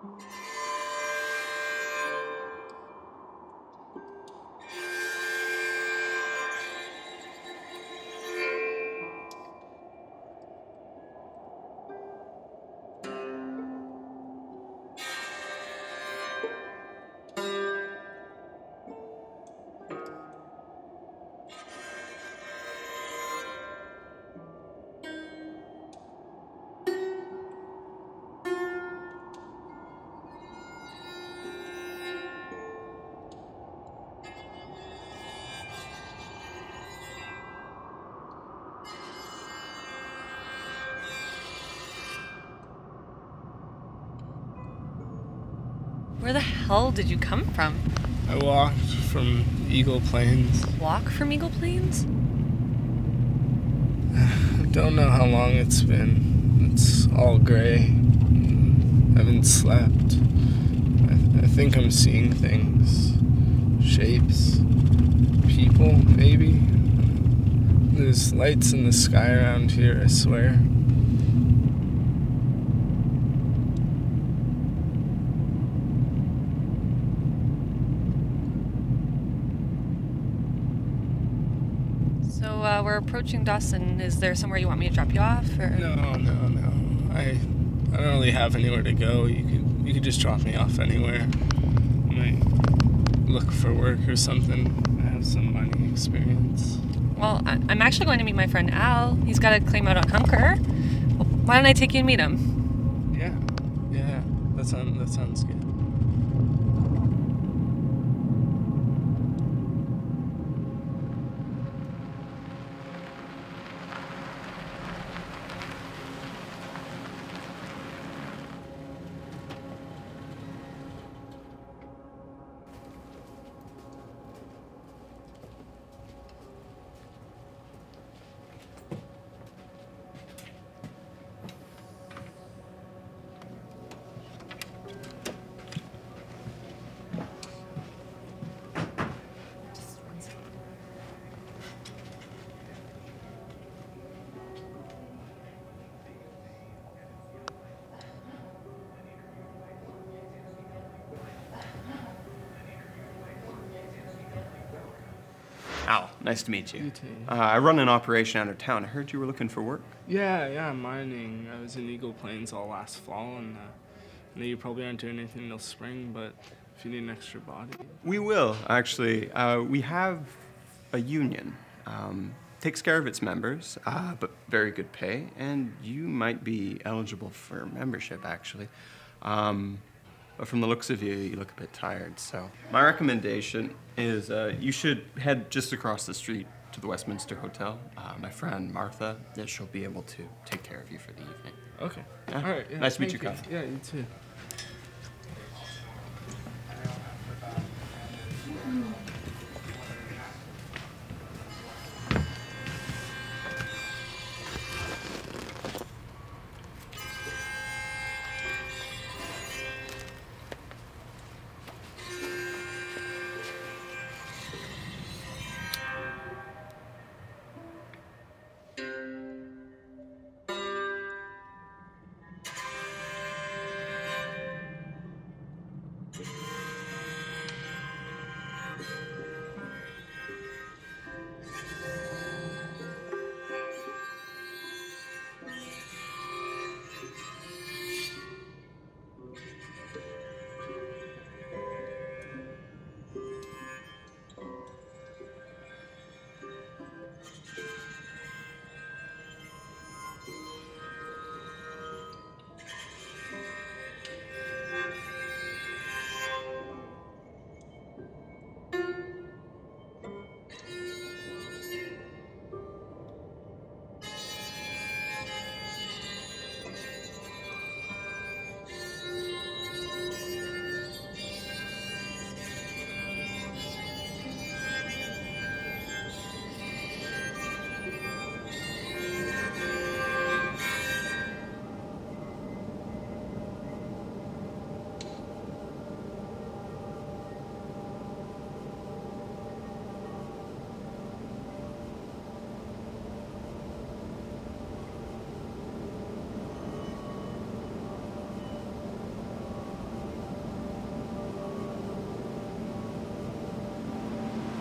Where the hell did you come from? I walked from Eagle Plains. Walk from Eagle Plains? I don't know how long it's been. It's all gray. I haven't slept. I think I'm seeing things. Shapes. People, maybe. There's lights in the sky around here, I swear. So, we're approaching Dawson. Is there somewhere you want me to drop you off, or? No. I don't really have anywhere to go. You could just drop me off anywhere. I might look for work or something. I have some mining experience. Well, I'm actually going to meet my friend Al. He's got a claim out on Hunker. Why don't I take you and meet him? Yeah. That sounds good. Al, nice to meet you. You too. I run an operation out of town. I heard you were looking for work. Yeah, I'm mining. I was in Eagle Plains all last fall, and I know you probably aren't doing anything till spring, but if you need an extra body. We will, actually. We have a union. Takes care of its members, but very good pay, and you might be eligible for membership, actually. But from the looks of you, you look a bit tired, so. My recommendation is you should head just across the street to the Westminster Hotel. My friend Martha, she'll be able to take care of you for the evening. Okay. Yeah? All right. Yeah, nice to meet you, thank Kyle. Yeah, you too.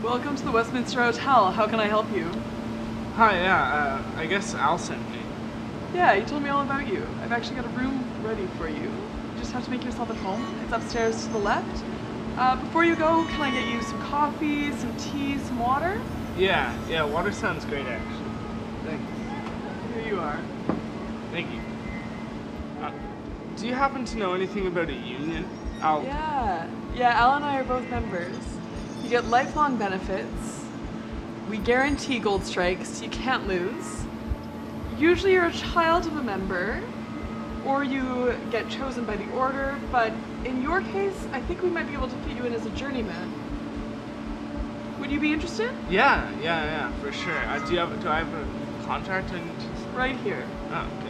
Welcome to the Westminster Hotel. How can I help you? Hi, yeah, I guess Al sent me. Yeah, he told me all about you. I've actually got a room ready for you. You just have to make yourself at home. It's upstairs to the left. Before you go, can I get you some coffee, some tea, some water? Yeah, water sounds great, actually. Thanks. Here you are. Thank you. Do you happen to know anything about a union? Al? Yeah, Al and I are both members. You get lifelong benefits. We guarantee gold strikes, so you can't lose. Usually you're a child of a member, or you get chosen by the order, but in your case, I think we might be able to fit you in as a journeyman. Would you be interested? Yeah, for sure. Do I have a contract? Right here. Oh, okay.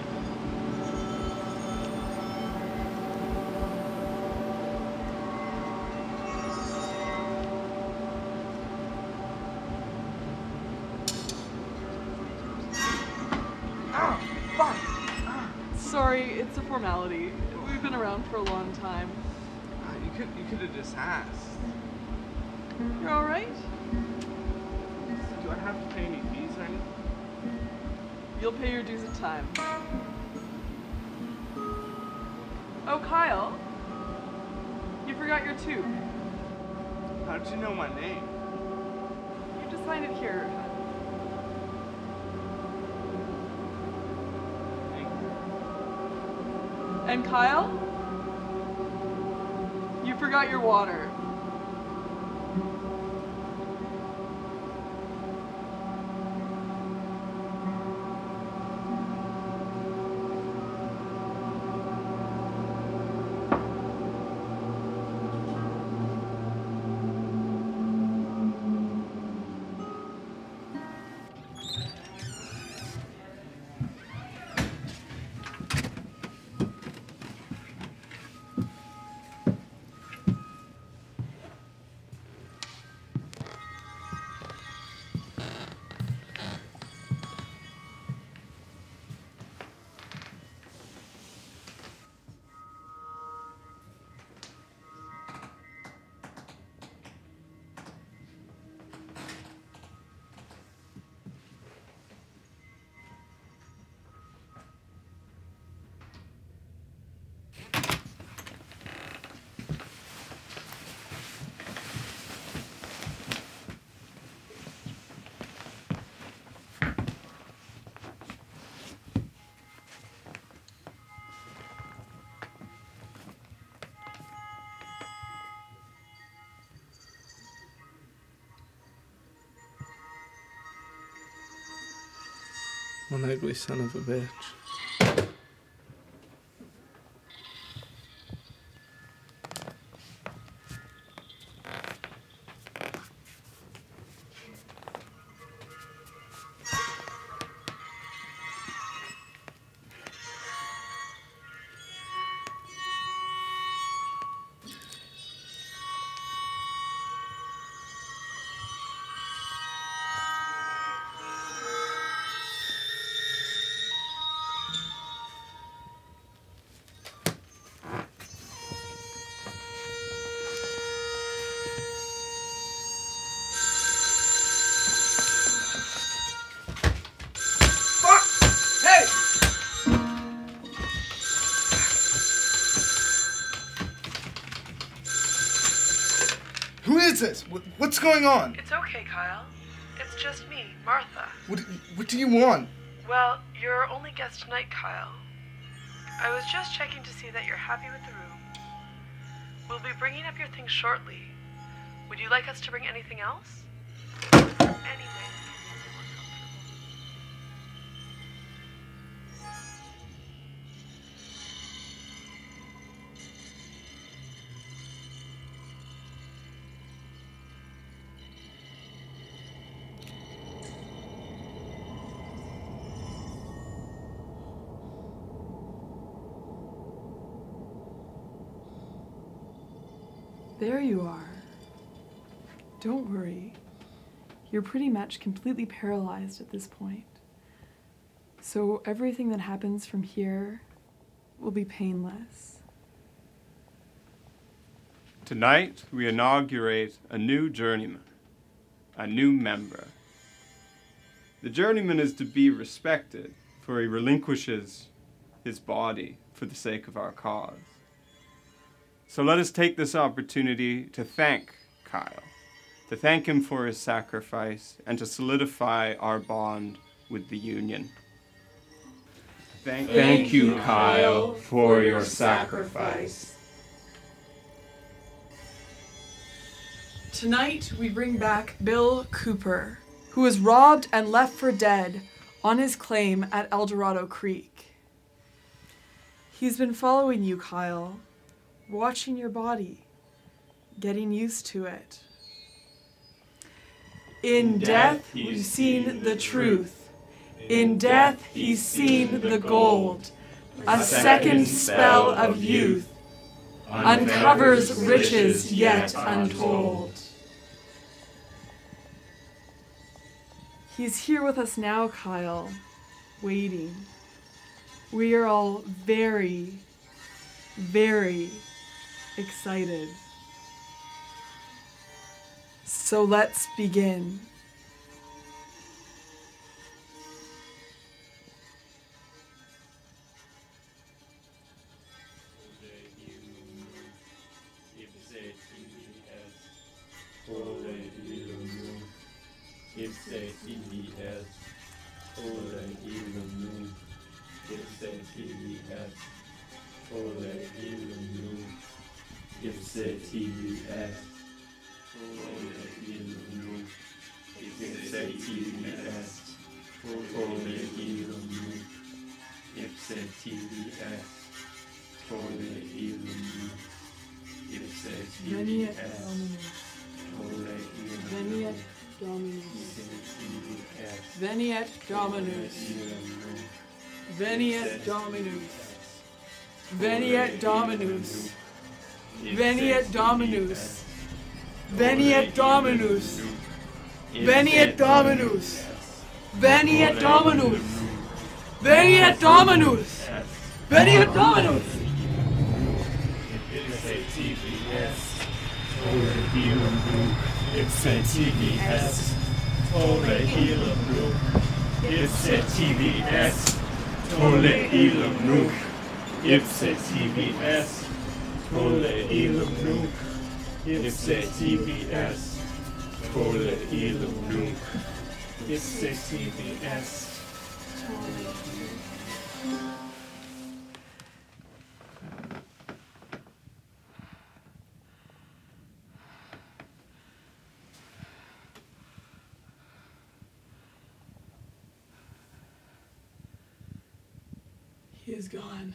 Sorry, it's a formality. We've been around for a long time. You could have just asked. You're all right? Do I have to pay any fees or anything? You'll pay your dues in time. Oh, Kyle. You forgot your tube. How'd you know my name? You just signed it here. And Kyle? You forgot your water. One ugly son of a bitch. Who is this? What's going on? It's okay, Kyle. It's just me, Martha. What do you want? Well, you're our only guest tonight, Kyle. I was just checking to see that you're happy with the room. We'll be bringing up your things shortly. Would you like us to bring anything else? Anything. There you are. Don't worry. You're pretty much completely paralyzed at this point. So everything that happens from here will be painless. Tonight, we inaugurate a new journeyman. a new member. The journeyman is to be respected, for he relinquishes his body for the sake of our cause. So let us take this opportunity to thank Kyle, to thank him for his sacrifice, and to solidify our bond with the Union. Thank you, Kyle, for your sacrifice. Tonight, we bring back Bill Cooper, who was robbed and left for dead on his claim at El Dorado Creek. He's been following you, Kyle, watching your body, getting used to it. In death, we've seen the truth. In death, he's seen the gold. A second spell of youth uncovers riches yet untold. He's here with us now, Kyle, waiting. We are all very, very excited. So let's begin. Veniet Dominus. Veniet Dominus. Veniet Dominus. Veniet Dominus. Veniet Dominus. Veniet Dominus. Veniet Dominus. Veniet Dominus. Veniet Dominus. Ipse TVS, Tole Ilum Nuc. Ipse TVS, Tole Ilum Nuc. Ipse TVS, Tole Ilum Nuc. Ipse TVS, Tole Ilum Nuc. Ipse TVS, Tole Ilum Nuc. He is gone.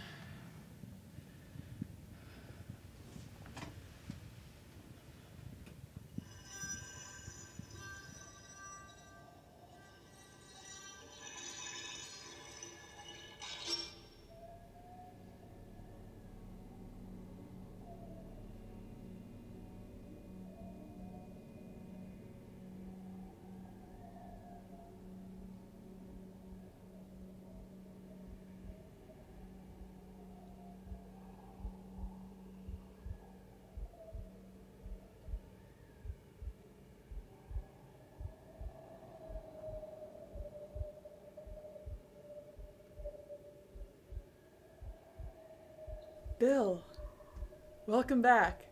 Bill, welcome back.